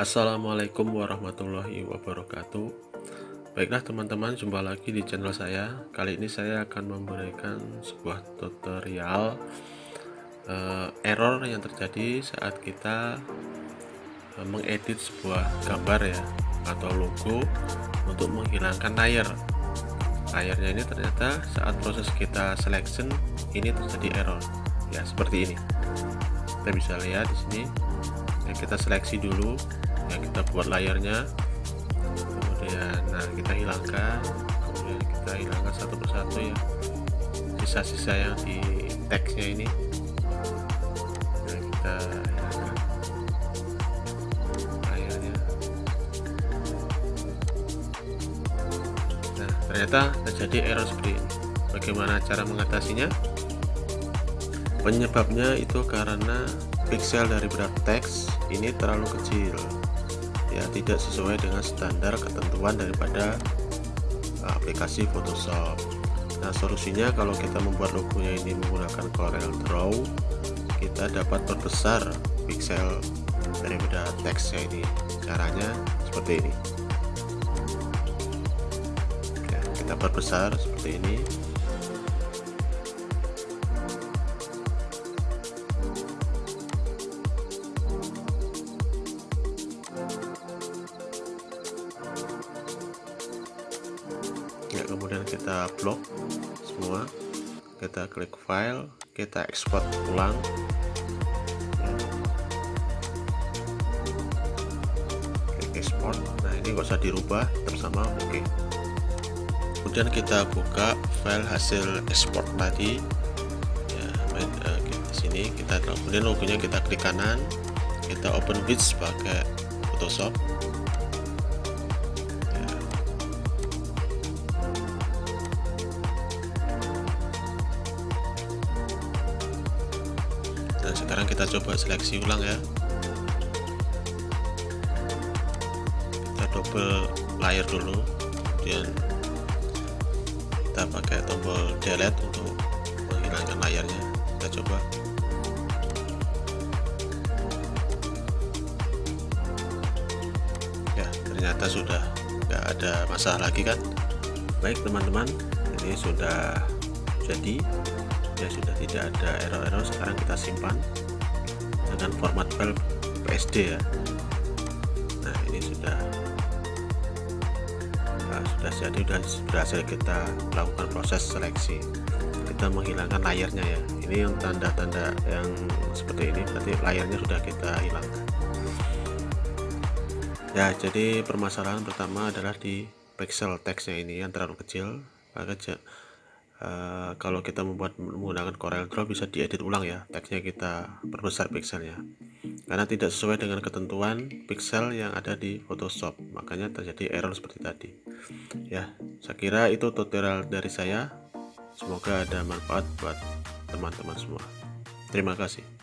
Assalamualaikum warahmatullahi wabarakatuh. Baiklah teman-teman, jumpa lagi di channel saya. Kali ini saya akan memberikan sebuah tutorial error yang terjadi saat kita mengedit sebuah gambar ya atau logo untuk menghilangkan layer. Layarnya ini ternyata saat proses kita selection ini terjadi error. Ya, seperti ini. Kita bisa lihat di sini. Ya, kita seleksi dulu. Ya, kita buat layarnya, kemudian kita hilangkan, kemudian kita hilangkan satu persatu ya sisa-sisa yang di teksnya ini. Kita hilangkan layarnya. Ternyata terjadi error seperti ini. Bagaimana cara mengatasinya? Penyebabnya itu karena pixel dari berat teks ini terlalu kecil ya, tidak sesuai dengan standar ketentuan daripada aplikasi Photoshop. Nah, solusinya kalau kita membuat logonya ini menggunakan Corel Draw, kita dapat perbesar pixel daripada teksnya ini. Caranya seperti ini ya, kita perbesar seperti ini. Ya, kemudian kita blok semua, kita klik file, kita ekspor ulang ya. Klik ekspor. Nah, ini nggak usah dirubah, tetap sama, oke. Kemudian kita buka file hasil ekspor tadi ya, di sini kita kemudian logonya kita klik kanan, kita open with pakai Photoshop. Dan sekarang kita coba seleksi ulang ya, kita double layer dulu, kemudian kita pakai tombol delete untuk menghilangkan layarnya. Kita coba ya, ternyata sudah nggak ada masalah lagi kan. Baik teman-teman, ini sudah jadi ya, sudah tidak ada error-error. Sekarang kita simpan dengan format file PSD ya. Nah, ini sudah jadi dan berhasil kita lakukan proses seleksi. Kita menghilangkan layarnya ya. Ini yang tanda-tanda yang seperti ini berarti layarnya sudah kita hilangkan ya. Jadi permasalahan pertama adalah di pixel teksnya ini yang terlalu kecil. Maka kalau kita menggunakan Corel Draw bisa diedit ulang ya, teksnya kita perbesar pixelnya karena tidak sesuai dengan ketentuan pixel yang ada di Photoshop, makanya terjadi error seperti tadi ya. Saya kira itu tutorial dari saya, semoga ada manfaat buat teman-teman semua. Terima kasih.